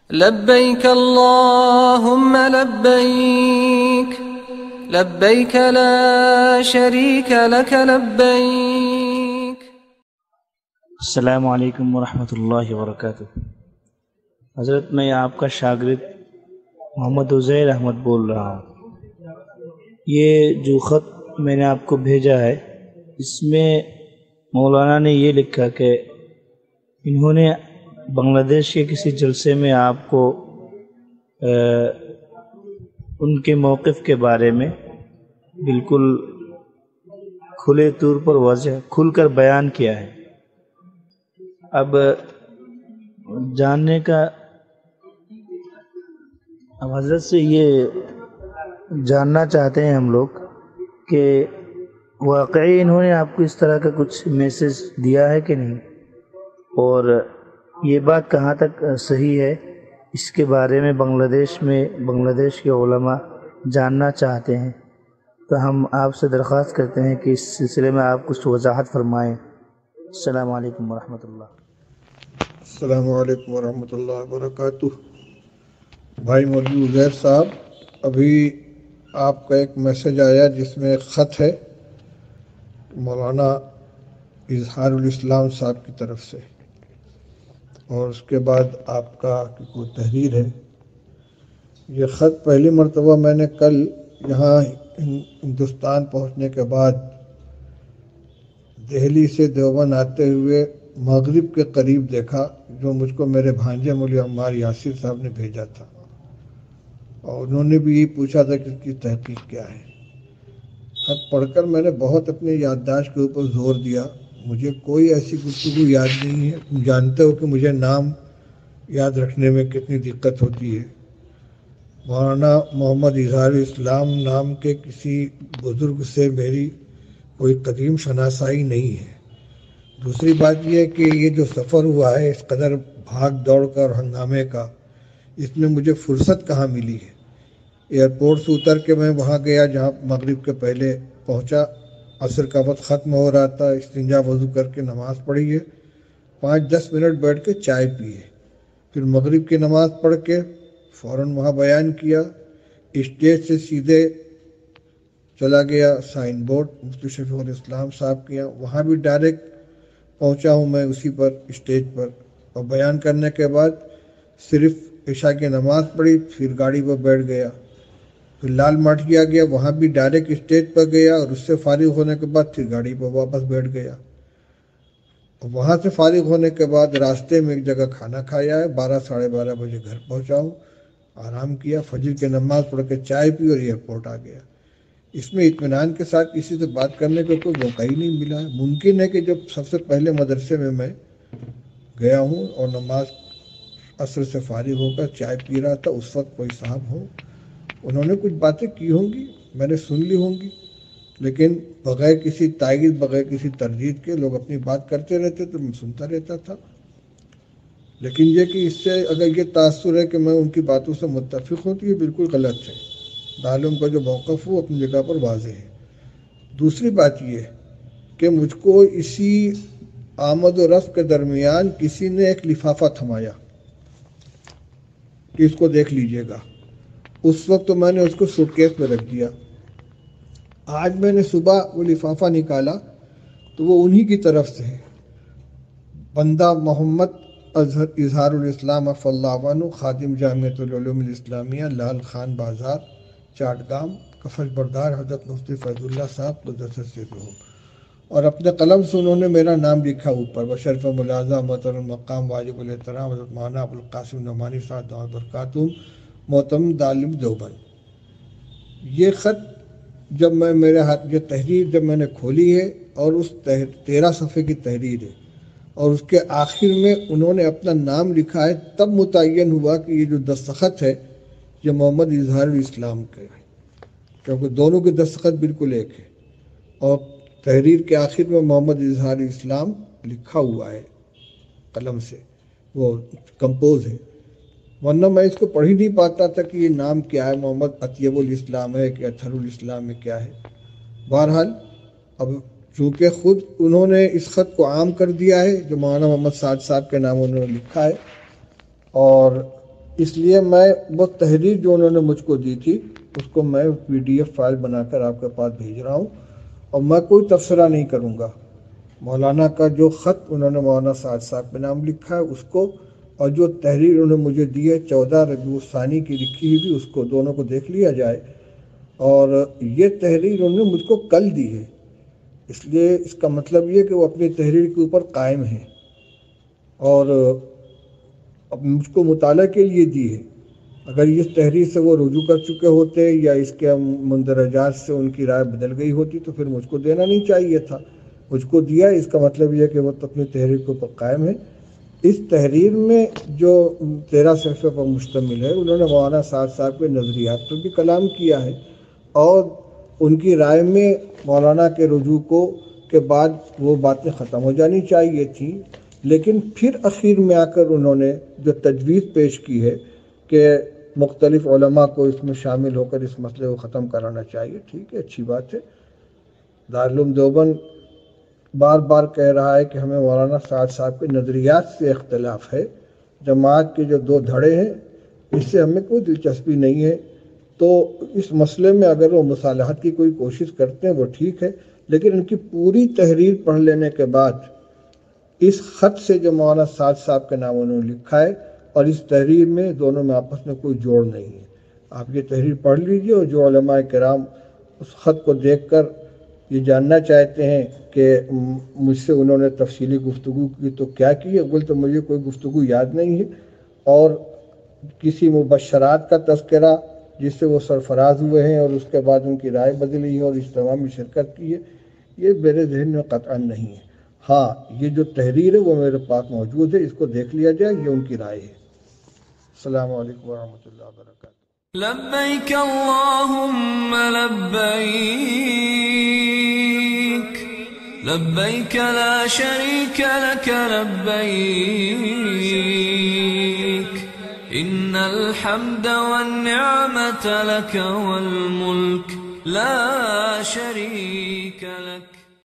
لبيك اللهم لبيك لبيك لا شريك لك لبيك. السلام علیکم ورحمۃ اللہ وبرکاتہ. حضرت میں آپ کا شاگرد محمد عزیر احمد بول رہا ہوں. یہ جو خط میں نے آپ کو بھیجا ہے اس میں مولانا نے یہ لکھا کہ انہوں نے بنگلہ دیش کے کسی جلسے میں آپ کو ان کے موقف کے بارے میں بالکل کھلے طور پر واضح کھل کر بیان کیا ہے. اب جاننے کا اب حضرت سے یہ جاننا چاہتے ہیں ہم لوگ کہ واقعی انہوں نے آپ کو اس طرح کا کچھ میسج دیا ہے کہ نہیں، اور یہ بات کہاں تک صحیح ہے. اس کے بارے میں بنگلہ دیش کے علماء جاننا چاہتے ہیں، تو ہم آپ سے درخواست کرتے ہیں کہ اس سلسلے میں آپ کچھ وضاحت فرمائیں. السلام علیکم ورحمۃ اللہ. السلام علیکم ورحمۃ اللہ وبرکاتہ. بھائی مولوی عزیر صاحب، ابھی آپ کا ایک میسج آیا جس میں ایک خط ہے مولانا اظہار الاسلام صاحب کی طرف سے، اور اس کے بعد آپ کا کوئی تحریر ہے. یہ خط پہلی مرتبہ میں نے کل یہاں ہندوستان پہنچنے کے بعد دہلی سے دیوبند آتے ہوئے مغرب کے قریب دیکھا، جو مجھ کو میرے بھانجے مولوی عمار یاسر صاحب نے بھیجا تھا، اور انہوں نے بھی یہ پوچھا تھا کہ اس کی تحقیق کیا ہے. خط پڑھ کر میں نے بہت اپنے یادداشت کے اوپر زور دیا. مجھے کوئی ایسی گفتگو یاد نہیں ہے. تم جانتے ہو کہ مجھے نام یاد رکھنے میں کتنی دقت ہوتی ہے. مولانا محمد اظہار اسلام نام کے کسی بزرگ سے میری کوئی قدیم شناسائی نہیں ہے. دوسری بات یہ ہے کہ یہ جو سفر ہوا ہے اس قدر بھاگ دوڑ کا اور ہنگامے کا، اس میں مجھے فرصت کہاں ملی ہے. ایئرپورٹ سے اتر کے میں وہاں گیا جہاں مغرب کے پہلے پہنچا. عصر کا وقت ختم ہو رہا تھا. استنجا وضو کر کے نماز پڑھی ہے. 5-10 منٹ بیٹھ کے چائے پیے. پھر مغرب کی نماز پڑھ کے فوراً وہاں بیان کیا. اسٹیج سے سیدھے چلا گیا سائن بورڈ مفتی شفیع الاسلام صاحب کے یہاں. وہاں بھی ڈائریکٹ پہنچا ہوں میں اسی پر اسٹیج پر، اور بیان کرنے کے بعد صرف عشاء کی نماز پڑھی. پھر گاڑی پر بیٹھ گیا. پھر لال ماٹیا گیا، وہاں بھی ڈائریکٹ اسٹیج پر گیا، اور اس سے فارغ ہونے کے بعد پھر گاڑی پر واپس بیٹھ گیا. اور وہاں سے فارغ ہونے کے بعد راستے میں ایک جگہ کھانا کھایا ہے. 12-12:30 بجے گھر پہنچا ہوں. آرام کیا، فجر کی نماز پڑھ کے چائے پی اور ایئرپورٹ آ گیا. اس میں اطمینان کے ساتھ کسی سے بات کرنے کا کوئی موقع ہی نہیں ملا ہے. ممکن ہے کہ جب سب سے پہلے مدرسے میں گیا ہوں اور نماز عصر سے فارغ ہو کر چائے پی رہا تھا، اس وقت کوئی صاحب ہو، انہوں نے کچھ باتیں کی ہوں گی، میں نے سن لی ہوں گی، لیکن بغیر کسی تائید، بغیر کسی تردید کے لوگ اپنی بات کرتے رہتے تو میں سنتا رہتا تھا. لیکن یہ کہ اس سے اگر یہ تاثر ہے کہ میں ان کی باتوں سے متفق ہوں تو یہ بالکل غلط ہے. عالم کا جو موقف ہو اپنی جگہ پر واضح ہے. دوسری بات یہ کہ مجھ کو اسی آمد و رفت کے درمیان کسی نے ایک لفافہ تھمایا کہ اس کو دیکھ لیجئے گا. اس وقت تو میں نے اس کو سوٹ کیس میں رکھ دیا. آج میں نے صبح وہ لفافہ نکالا تو وہ انہی کی طرف سے ہے. بندہ محمد اظہار الاسلام عفو اللہ عنہ، خادم جامعۃ العلوم الاسلامیہ، لال خان بازار، چاٹگام، کفش بردار حضرت مفتی فیض اللہ صاحب قدس سرہ. اور اپنے قلم سے انہوں نے میرا نام لکھا اوپر، بشرف ملازہ محترم المقام واجب الاحترام حضرت مولانا ابو القاسم نعمانی صاحب دعوت برکاتہم، معتمد عالم دیوبند. یہ خط جب میں میرے ہاتھ، یہ تحریر جب میں نے کھولی ہے، اور اس 13 صفحے کی تحریر ہے، اور اس کے آخر میں انہوں نے اپنا نام لکھا ہے، تب متعین ہوا کہ یہ جو دستخط ہے یہ محمد اظہار الاسلام کے ہے، کیونکہ دونوں کے دستخط بالکل ایک ہے. اور تحریر کے آخر میں محمد اظہار اسلام لکھا ہوا ہے قلم سے، وہ کمپوز ہے. ورنہ میں اس کو پڑھ ہی نہیں پاتا تھا کہ یہ نام کیا ہے، محمد اطیب الاسلام ہے کہ اطہر الاسلام ہے، کیا ہے. بہرحال اب چونکہ خود انہوں نے اس خط کو عام کر دیا ہے، جو مولانا محمد سعد صاحب کے نام انہوں نے لکھا ہے، اور اس لیے میں وہ تحریر جو انہوں نے مجھ کو دی تھی اس کو میں PDF فائل بنا کر آپ کے پاس بھیج رہا ہوں، اور میں کوئی تبصرہ نہیں کروں گا۔ مولانا کا جو خط انہوں نے مولانا سعد صاحب کے نام لکھا ہے اس کو، اور جو تحریر انہوں نے مجھے دی ہے 14 ربیع الثانی کی لکھی ہوئی، اس کو دونوں کو دیکھ لیا جائے۔ اور یہ تحریر انہوں نے مجھ کو کل دی ہے، اس لیے اس کا مطلب یہ کہ وہ اپنی تحریر کے اوپر قائم ہیں اور اب مجھ کو مطالعہ کے لیے دی ہے۔ اگر اس تحریر سے وہ رجوع کر چکے ہوتے یا اس کے مندرجات سے ان کی رائے بدل گئی ہوتی تو پھر مجھ کو دینا نہیں چاہیے تھا، مجھ کو دیا۔ اس کا مطلب یہ کہ وہ اپنی تحریر کے اوپر قائم ہے۔ اس تحریر میں جو 13 صفحے پر مشتمل ہے، انہوں نے مولانا سعد صاحب کے نظریات پر بھی کلام کیا ہے، اور ان کی رائے میں مولانا کے رجوع کے بعد وہ باتیں ختم ہو جانی چاہیے تھیں، لیکن پھر اخیر میں آ کر انہوں نے جو تجویز پیش کی ہے کہ مختلف علماء کو اس میں شامل ہو کر اس مسئلے کو ختم کرانا چاہیے، ٹھیک ہے، اچھی بات ہے۔ دارالعلوم دیوبند بار بار کہہ رہا ہے کہ ہمیں مولانا سعد صاحب کے نظریات سے اختلاف ہے، جماعت کے جو 2 دھڑے ہیں اس سے ہمیں کوئی دلچسپی نہیں ہے، تو اس مسئلے میں اگر وہ مصالحت کی کوئی کوشش کرتے ہیں وہ ٹھیک ہے، لیکن ان کی پوری تحریر پڑھ لینے کے بعد اس خط سے جو مولانا سعد صاحب کے نام انہوں نے لکھا ہے اور اس تحریر میں دونوں میں آپس میں کوئی جوڑ نہیں ہے۔ آپ یہ تحریر پڑھ لیجئے، اور جو علماء کرام اس خط کو دیکھ کر یہ جاننا چاہتے ہیں کہ مجھ سے انہوں نے تفصیلی گفتگو کی تو کیا کی ہے، بول تو مجھے کوئی گفتگو یاد نہیں ہے، اور کسی مبشرات کا تذکرہ جس سے وہ سرفراز ہوئے ہیں اور اس کے بعد ان کی رائے بدلی ہے اور اجتماع میں شرکت کی ہے، یہ میرے ذہن میں قطعاً نہیں ہے۔ ہاں، یہ جو تحریر ہے وہ میرے پاس موجود ہے، اس کو دیکھ لیا جائے، یہ ان کی رائے ہے۔ السلام علیکم ورحمۃ اللہ وبرکاتہ۔ لبيك اللهم لبيك، لبيك لا شريك لك لبيك، إن الحمد والنعمة لك والملك لا شريك لك۔